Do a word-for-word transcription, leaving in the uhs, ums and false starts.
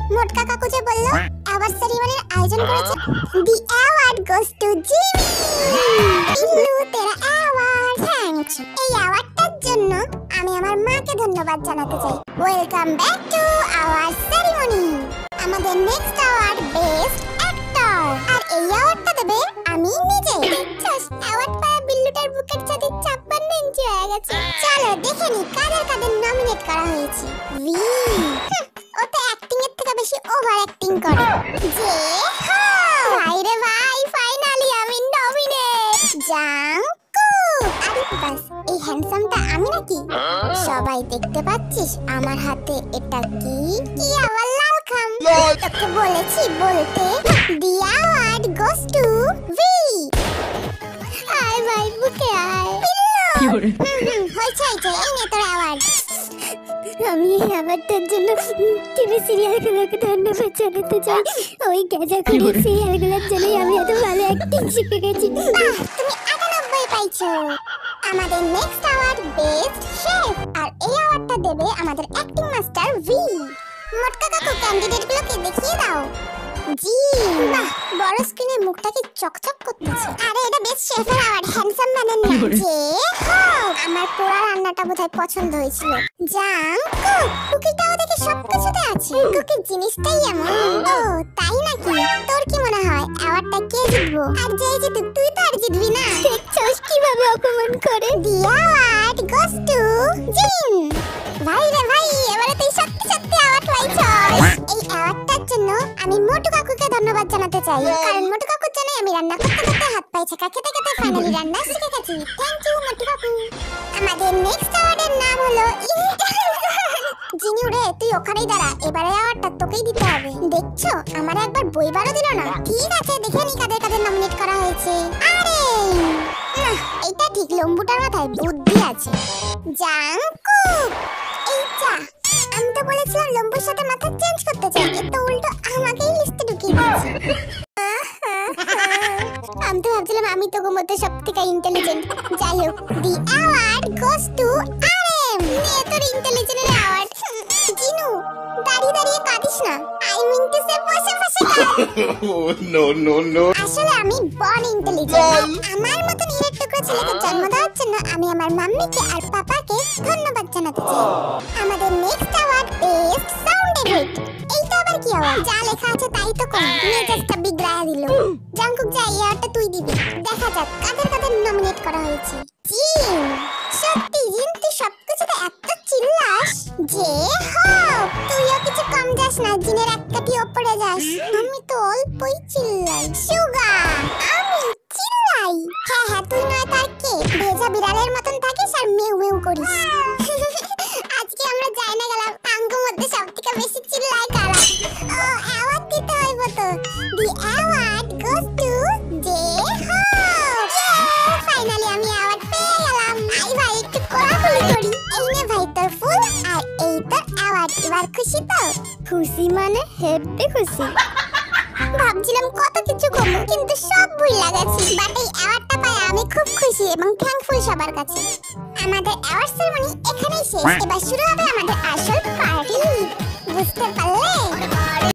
মোটকা কাকু যে বললো অ্যাওয়ার্ড সেরিমনির আয়োজন করেছে, the award goes to Jimmy. Pillu তেরা অ্যাওয়ার্ড। থ্যাঙ্কস। এই অ্যাওয়ার্ডটার জন্য আমি আমার মাকে ধন্যবাদ জানাতে চাই। Welcome back to our ceremony. আমাদের নেক্সট অ্যাওয়ার্ড বেস্ট অ্যাক্টর, আর এই অ্যাওয়ার্ডটা দেবে আমি নিজে। অ্যাওয়ার্ড পাওয়া বিল্লুটার বুকের সাথে ছাপ্পান্ন ইঞ্চি হয়ে গেছে। চলো দেখে নি কাদের কাদের নমিনেট করা হয়েছে। ভি ও তো অ্যাক্টিং এর থেকে বেশি ওভার অ্যাক্টিং করে। যে ভাই রে ভাই, ফাইনালি আমি নমিনেট। জাংকুক। আরে বাস, এই হ্যান্ডসামটা আমি নাকি? সবাই দেখতে পাচ্ছিস আমার হাতে এটা কি? কি আবার লাল খাম? তোকে বলেছি বলতে। The award goes to V. আয় ভাই বুকে আয়। কি করে? হুম হয়েছে হয়েছে, এই নে তোর অ্যাওয়ার্ড। আমি এই অ্যাওয়ার্ডটার জন্য টিভি সিরিয়ালগুলোকে ধন্যবাদ জানাতে চাই। ওই গ্যাজাখুরি সিরিয়ালগুলোর জন্যই আমি এত ভালো অ্যাক্টিং শিখে গেছি। তুমি আটানব্বই পাইছো। আমাদের নেক্সট অ্যাওয়ার্ড বেস্ট শেফ, আর এই অ্যাওয়ার্ডটা দেবে আমাদের অ্যাক্টিং মাস্টার ভি। মোটকা কাকু ক্যান্ডিডেটগুলোকে দেখিয়ে দাও। জি বাহ, বড় স্ক্রিনে মুখটাকে চকচক করতেছে। আরে এটা বেস্ট শেফের অ্যাওয়ার্ড, হ্যান্ডসাম ম্যানের না। যে আমার পুরো রান্নাটা বোধহয় পছন্দ হয়েছিল। জাংকুক। কুকিটাও দেখে সবকিছুতে আছে। কুকির জিনিসটাই এমন। ও তাই নাকি? তোর কি মনে হয় অ্যাওয়ার্ডটা কে জিতবো? আর যে জিতুক তুই তো আর জিতবি না। দেখছস কিভাবে অপমান করে। দি অ্যাওয়ার্ড গোস টু জিন। ভাই রে ভাই, এবারে তুই সত্যি সত্যি অ্যাওয়ার্ড পাইছস। এই অ্যাওয়ার্ডটার জন্য আমি মোটু কাকুকে ধন্যবাদ জানাতে চাই, কারণ মোটু কাকুর জন্য আমি রান্না করতে করতে হাত পায়ে ছেঁকা খেতে খেতে ফাইনালি রান্না শিখে গেছি। থ্যাংক ইউ মোটু কাকু। আমাদের নেক্সট অ্যাওয়ার্ডের নাম হলো জিনু রে, তুই ওখানেই দাঁড়া, এবারে অ্যাওয়ার্ডটা তোকেই দিতে হবে। দেখছো আমার একবার বইবারও দিল না। ঠিক আছে, দেখে নি কাদের কাদের নমিনেট করা হয়েছে। আরে না, এইটা ঠিক, লম্বুটার মাথায় বুদ্ধি আছে। জাংকুক। এই যা, আমি তো বলেছিলাম লম্বুর সাথে মাথা চেঞ্জ করতে চাই, এ তো উল্টো আমাকেই লিস্টে ঢুকিয়ে দিয়েছে। আমি তো ভাবছিলাম আমি তো মধ্যে সব থেকে ইন্টেলিজেন্ট। যাই হোক, the award goes to RM. নে তোর ইন্টেলিজেন্টের অ্যাওয়ার্ড। জিনু দাঁড়িয়ে দাঁড়িয়ে কাঁদিস না, আই মিন টু সে বসে বসে কাঁদ। নো নো নো, আসলে আমি বর্ন ইন্টেলিজেন্ট। আমার মতো নিরেট টুকরো ছেলেকে জন্ম দেওয়ার জন্য আমি আমার মাম্মিকে আর পাপাকে ধন্যবাদ জানাতে চাই। আমাদের next award best sound effect. এইটা আবার কি অ্যাওয়ার্ড? যা লেখা আছে তাই তো কোন মেজাজটা বিগড়ায়া দিল। জাংকুক যা, এই অ্যাওয়ার্ডটা তুই দিবি। দেখা যাক কাদের কাদের নমিনেট করা হয়েছে। জিন। সত্যি জিন, তুই সবকিছুতে এত চিল্লাস যে হোক, তুইও কিছু কম যাস না, জিনের এক কাঠি ওপরে যাস। আমি তো অল্পই চিল্লাই। সুগার। আমি চিল্লাই? হ্যাঁ হ্যাঁ, তুই নয় তার কে? ভেজা বিড়ালের মতন থাকিস আর মেউ মেউ করিস। আজকে আমরা যাই না গেলাম আঙ্গু মধ্যে সব থেকে বেশি চিল্লাই কারা। ও অ্যাওয়ার্ড দিতে হইব তো। The award goes to J hope. Finally আমি অ্যাওয়ার্ড পেয়ে গেলাম। আই ভাই একটু কোলাকুলি করি। এই নে ভাই তোর ফুল, আর এই তোর অ্যাওয়ার্ড। এবার খুশি তো? খুশি মানে হেব্বি খুশি। ভাবছিলাম কত কিছু কমু, কিন্তু সব ভুল লাগাচ্ছি। বাট এই অ্যাওয়ার্ডটা পাই আমি খুব খুশি এবং থ্যাঙ্কফুল সবার কাছে। আমাদের অ্যাওয়ার্ড সেরেমনি এখানেই শেষ। এবার শুরু হবে আমাদের আসল পার্টি। বুঝতে পারলে?